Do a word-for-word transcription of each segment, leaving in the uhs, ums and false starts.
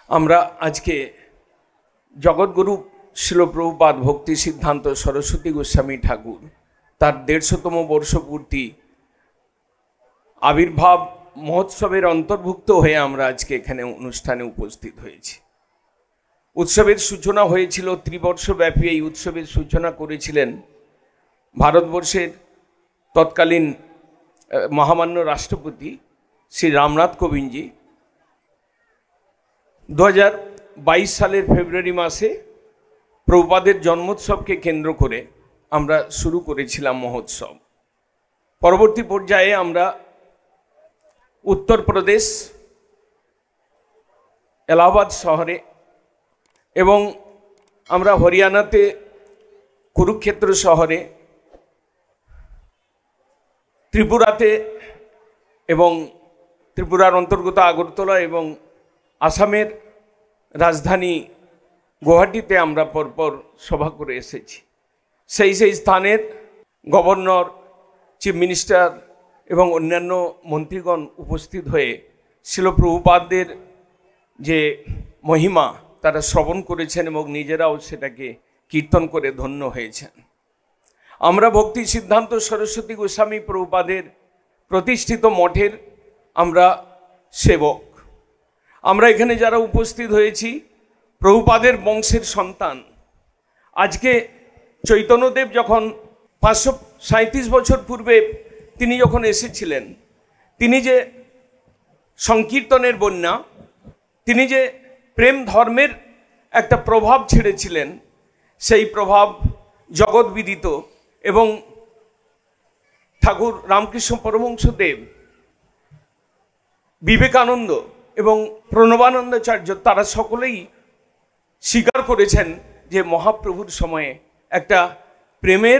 আমরা আজকে জগৎগুরু শ্রীল প্রভুপাদ ভক্তি সিদ্ধান্ত সরস্বতী গোস্বামী ঠাকুর তার দেড়শোতম বর্ষপূর্তি আবির্ভাব মহোৎসবের অন্তর্ভুক্ত হয়ে আমরা আজকে এখানে অনুষ্ঠানে উপস্থিত হয়েছি। উৎসবের সূচনা হয়েছিল ত্রিবর্ষব্যাপী। এই উৎসবের সূচনা করেছিলেন ভারতবর্ষের তৎকালীন মহামান্য রাষ্ট্রপতি শ্রী রামনাথ কোবিন্দজি। দু হাজার বাইশ সালের ফেব্রুয়ারি মাসে প্রভুপাদের জন্মোৎসবকে কেন্দ্র করে আমরা শুরু করেছিলাম মহোৎসব। পরবর্তী পর্যায়ে আমরা উত্তরপ্রদেশ এলাহাবাদ শহরে এবং আমরা হরিয়ানাতে কুরুক্ষেত্র শহরে, ত্রিপুরাতে এবং ত্রিপুরার অন্তর্গত আগরতলা এবং আসামের রাজধানী গৌহাটিতে আমরা পরপর সভা করে এসেছি। সেই সেই স্থানের গভর্নর, চিফ মিনিস্টার এবং অন্যান্য মন্ত্রীগণ উপস্থিত হয়ে শ্রীল প্রভুপাদের যে মহিমা তারা শ্রবণ করেছেন এবং নিজেরাও সেটাকে কীর্তন করে ধন্য হয়েছেন। আমরা ভক্তি সিদ্ধান্ত সরস্বতী গোস্বামী প্রভুপাদের প্রতিষ্ঠিত মঠের আমরা সেবক। আমরা এখানে যারা উপস্থিত হয়েছি প্রভুপাদের বংশের সন্তান। আজকে চৈতন্যদেব যখন পাঁচশো সাঁত্রিশ বছর পূর্বে তিনি যখন এসেছিলেন, তিনি যে সংকীর্তনের বন্যা, তিনি যে প্রেম ধর্মের একটা প্রভাব ছেড়েছিলেন, সেই প্রভাব জগৎবিদিত এবং ঠাকুর রামকৃষ্ণ পরমহংসদেব, বিবেকানন্দ এবং প্রণবানন্দাচার্য তারা সকলেই স্বীকার করেছেন যে মহাপ্রভুর সময়ে একটা প্রেমের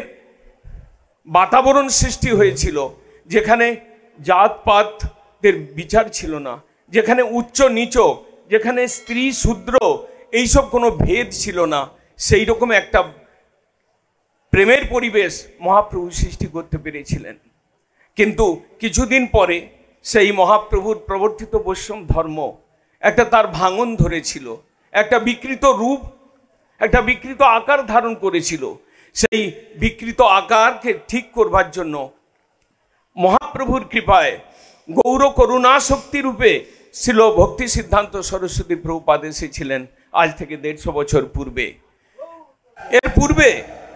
বাতাবরণ সৃষ্টি হয়েছিল, যেখানে জাতপাতের বিচার ছিল না, যেখানে উচ্চ নিচ, যেখানে স্ত্রী শূদ্র এইসব কোনো ভেদ ছিল না। সেই রকম একটা প্রেমের পরিবেশ মহাপ্রভু সৃষ্টি করতে পেরেছিলেন। কিন্তু কিছুদিন পরে সেই মহাপ্রভুর প্রবর্তিত বৈষ্ণব ধর্ম একটা তার ভাঙন ধরেছিল, একটা বিকৃত রূপ, একটা বিকৃত আকার ধারণ করেছিল। সেই বিকৃত আকারকে ঠিক করবার জন্য মহাপ্রভুর কৃপায় গৌর করুণা শক্তি রূপে শ্রীল ভক্তি সিদ্ধান্ত সরস্বতী প্রভুপাদ এসেছিলেন আজ থেকে দেড়শো বছর পূর্বে। এর পূর্বে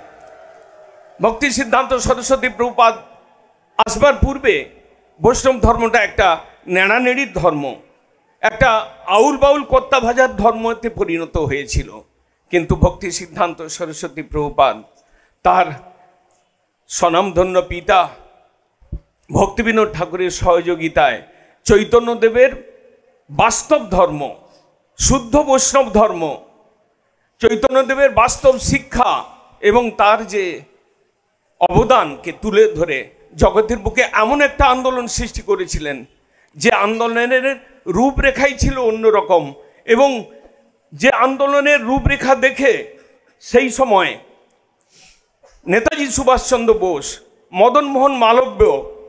ভক্তি সিদ্ধান্ত সরস্বতী প্রভুপাদ আসবার পূর্বে বৈষ্ণব ধর্মটা একটা নেড়ানেড়ির ধর্ম, একটা আউল বাউল কর্তা ভাজার ধর্মতে পরিণত হয়েছিল। কিন্তু ভক্তি সিদ্ধান্ত সরস্বতী প্রভুপাদ তার স্বনামধন্য পিতা ভক্তিবিনোদ ঠাকুরের সহযোগিতায় চৈতন্যদেবের বাস্তব ধর্ম, শুদ্ধ বৈষ্ণব ধর্ম, চৈতন্যদেবের বাস্তব শিক্ষা এবং তার যে অবদানকে তুলে ধরে জগতের বুকে এমন একটা আন্দোলন সৃষ্টি করেছিলেন যে আন্দোলনের রূপরেখাই ছিল অন্যরকম। এবং যে আন্দোলনের রূপরেখা দেখে সেই সময় নেতাজি সুভাষচন্দ্র বোস, মদন মোহন মালব্য,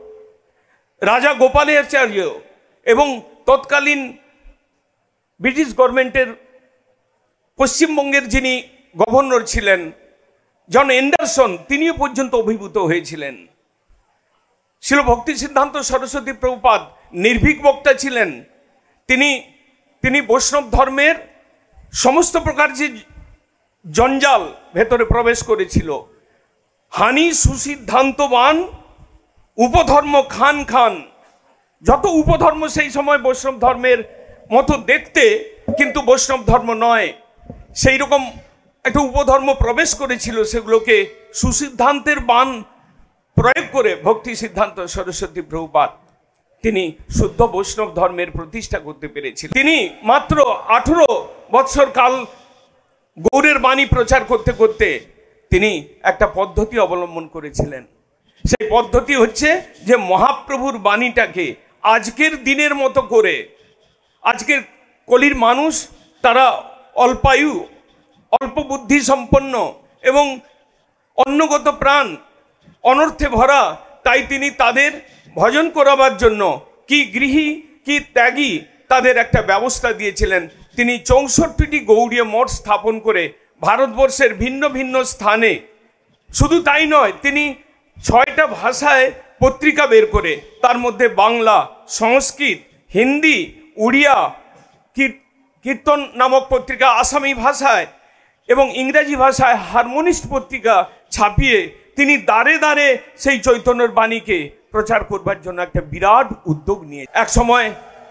রাজা গোপালাচার্য এবং তৎকালীন ব্রিটিশ গভর্নমেন্টের পশ্চিমবঙ্গের যিনি গভর্নর ছিলেন জন এন্ডারসন, তিনিও পর্যন্ত অভিভূত হয়েছিলেন। শ্রীল ভক্তি সিদ্ধান্ত সরস্বতী প্রভুপাদ নির্ভীক বক্তা ছিলেন। তিনি তিনি বৈষ্ণব ধর্মের সমস্ত প্রকার যে জঞ্জাল ভেতরে প্রবেশ করেছিল, হানি সুসিদ্ধান্তবান উপধর্ম খান খান, যত উপধর্ম সেই সময় বৈষ্ণব ধর্মের মতো দেখতে কিন্তু বৈষ্ণব ধর্ম নয়, সেই রকম একটা উপধর্ম প্রবেশ করেছিল, সেগুলোকে সুসিদ্ধান্তের বান প্রয়োগ করে ভক্তি সিদ্ধান্ত সরস্বতী প্রভুপাদ তিনি শুদ্ধ বৈষ্ণব ধর্মের প্রতিষ্ঠা করতে পেরেছিলেন। তিনি মাত্র আঠেরো বৎসর কাল গৌরের বাণী প্রচার করতে করতে তিনি একটা পদ্ধতি অবলম্বন করেছিলেন। সেই পদ্ধতি হচ্ছে যে মহাপ্রভুর বাণীটাকে আজকের দিনের মতো করে, আজকের কলির মানুষ তারা অল্পায়ু, অল্প বুদ্ধি সম্পন্ন এবং অন্নগত প্রাণ, অনর্থে ভরা, তাই তিনি তাদের ভজন করাবার জন্য কি গৃহী কি ত্যাগী তাদের একটা ব্যবস্থা দিয়েছিলেন। তিনি চৌষট্টিটি গৌড়ীয় মঠ স্থাপন করে ভারতবর্ষের ভিন্ন ভিন্ন স্থানে, শুধু তাই নয়, তিনি ছয়টা ভাষায় পত্রিকা বের করে, তার মধ্যে বাংলা, সংস্কৃত, হিন্দি, উড়িয়া, কীর্তন নামক পত্রিকা আসামি ভাষায় এবং ইংরেজি ভাষায় হারমোনিস্ট পত্রিকা ছাপিয়ে তিনি দাঁড়ে দাঁড়ে সেই চৈতন্যের বাণীকে প্রচার করবার জন্য একটা বিরাট উদ্যোগ নিয়ে এক সময়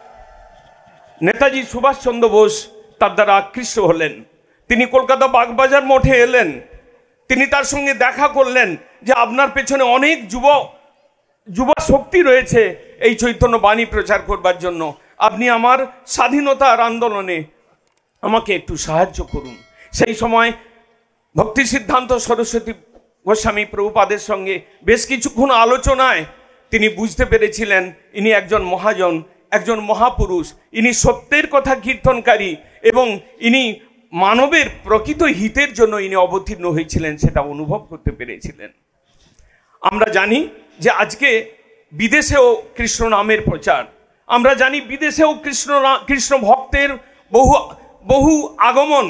নেতাজি সুভাষচন্দ্র বোস তার দ্বারা আকৃষ্ট হলেন। তিনি কলকাতা বাগবাজার মঠে এলেন। তিনি তার সঙ্গে দেখা করলেন যে আপনার পেছনে অনেক যুব যুবা শক্তি রয়েছে এই চৈতন্য বাণী প্রচার করবার জন্য, আপনি আমার স্বাধীনতার আন্দোলনে আমাকে একটু সাহায্য করুন। সেই সময় ভক্তি সিদ্ধান্ত সরস্বতী গোস্বামী প্রভুপাদের সঙ্গে বেশ কিছুক্ষণ আলোচনায় তিনি বুঝতে পেরেছিলেন ইনি একজন মহাজন, একজন মহাপুরুষ, ইনি সত্যের কথা কীর্তনকারী এবং ইনি মানবের প্রকৃত হিতের জন্য ইনি অবতীর্ণ হয়েছিলেন, সেটা অনুভব করতে পেরেছিলেন। আমরা জানি যে আজকে বিদেশেও কৃষ্ণ নামের প্রচার, আমরা জানি বিদেশেও কৃষ্ণ কৃষ্ণ ভক্তের বহু বহু আগমন,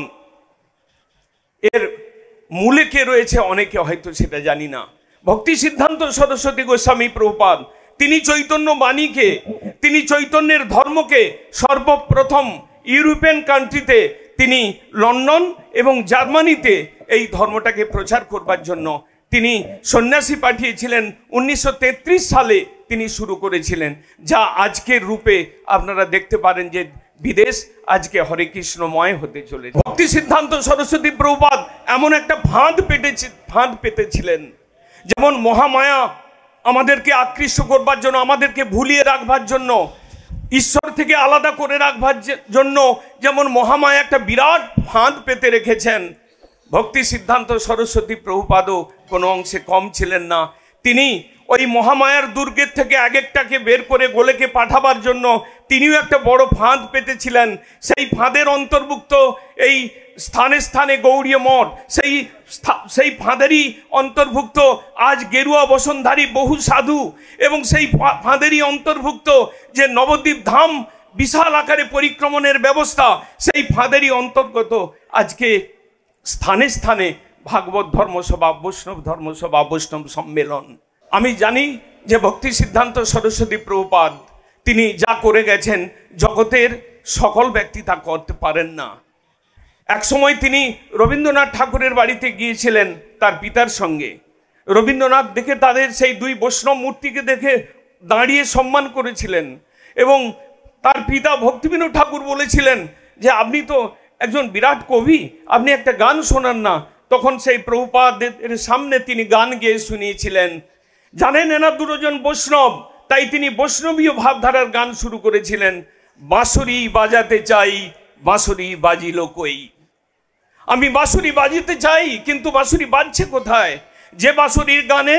এর মূলে কে রয়েছে অনেকে হয়তো সেটা জানি না। ভক্তি সিদ্ধান্ত সরস্বতী গোস্বামী প্রভুপাদ তিনি চৈতন্য বাণীকে, তিনি চৈতন্যের ধর্মকে সর্বপ্রথম ইউরোপিয়ান কান্ট্রিতে, তিনি লন্ডন এবং জার্মানিতে এই ধর্মটাকে প্রচার করবার জন্য তিনি সন্ন্যাসী পাঠিয়েছিলেন। উনিশশো তেত্রিশ সালে তিনি শুরু করেছিলেন, যা আজকের রূপে আপনারা দেখতে পারেন যে বিদেশ আজকে হরে কৃষ্ণময় হতে চলেছে। ভক্তি সিদ্ধান্ত সরস্বতী প্রভুপাদ এমন একটা ফাঁদ পেতেছে ফাঁদ পেতেছিলেন, যেমন মহামায়া আমাদেরকে আকৃষ্ট করবার জন্য, আমাদেরকে ভুলিয়ে রাখবার জন্য, ঈশ্বর থেকে আলাদা করে রাখবার জন্য যেমন মহামায়া একটা বিরাট ফাঁদ পেতে রেখেছেন, ভক্তি সিদ্ধান্ত সরস্বতী প্রভুপাদও কোনো অংশে কম ছিলেন না। তিনি ওই মহামায়ার দুর্গের থেকে এক একটাকে বের করে গোলেকে পাঠাবার জন্য তিনিও একটা বড় ফাঁদ পেতেছিলেন। সেই ফাঁদের অন্তর্ভুক্ত এই স্থানে স্থানে গৌড়ীয় মঠ, সেই সেই ফাঁদেরই অন্তর্ভুক্ত আজ গেরুয়া বসনধারী বহু সাধু, এবং সেই ফাঁদেরই অন্তর্ভুক্ত যে নবদ্বীপ ধাম বিশাল আকারে পরিক্রমণের ব্যবস্থা, সেই ফাঁদেরই অন্তর্গত আজকে স্থানে স্থানে ভাগবত ধর্মসভা, বৈষ্ণব ধর্মসভা, বৈষ্ণব সম্মেলন। আমি জানি যে ভক্তি সিদ্ধান্ত সরস্বতী প্রভুপাদ তিনি যা করে গেছেন জগতের সকল ব্যক্তি তা করতে পারেন না। এক সময় তিনি রবীন্দ্রনাথ ঠাকুরের বাড়িতে গিয়েছিলেন তার পিতার সঙ্গে। রবীন্দ্রনাথ দেখে তাদের সেই দুই বৈষ্ণব মূর্তিকে দেখে দাঁড়িয়ে সম্মান করেছিলেন, এবং তার পিতা ভক্তিবিনোদ ঠাকুর বলেছিলেন যে আপনি তো একজন বিরাট কবি, আপনি একটা গান শোনান না। তখন সেই প্রভুপাদের সামনে তিনি গান গেয়ে শুনিয়েছিলেন। জানেন এনা দুজন বৈষ্ণব, তাই তিনি বৈষ্ণবীয় ভাবধারার গান শুরু করেছিলেন। বাঁশুরি বাজাতে চাই, বাঁশুরি বাজিল কই, আমি বাঁশুরি বাজিতে চাই কিন্তু বাঁশুরি বাজছে কোথায়? যে বাঁশুরির গানে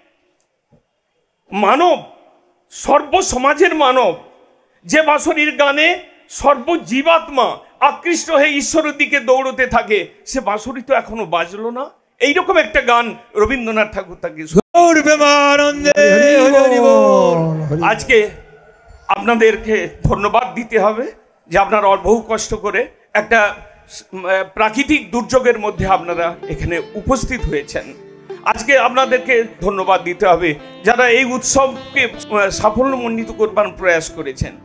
মানব, সর্ব সমাজের মানব, যে বাঁশুরির গানে সর্বজীবাত্মা আকৃষ্ট হয়ে ঈশ্বরের দিকে দৌড়তে থাকে, সে বাঁশুরি তো এখনো বাজলো না। এইরকম একটা গান রবীন্দ্রনাথ ঠাকুর তাকে। আজকে আপনাদেরকে ধন্যবাদ দিতে হবে যে আপনারা বহু কষ্ট করে একটা প্রাকৃতিক দুর্যোগের মধ্যে আপনারা এখানে উপস্থিত হয়েছেন। আজকে আপনাদেরকে ধন্যবাদ দিতে হবে যারা এই উৎসবকে সাফল্যমণ্ডিত করবার প্রয়াস করেছেন।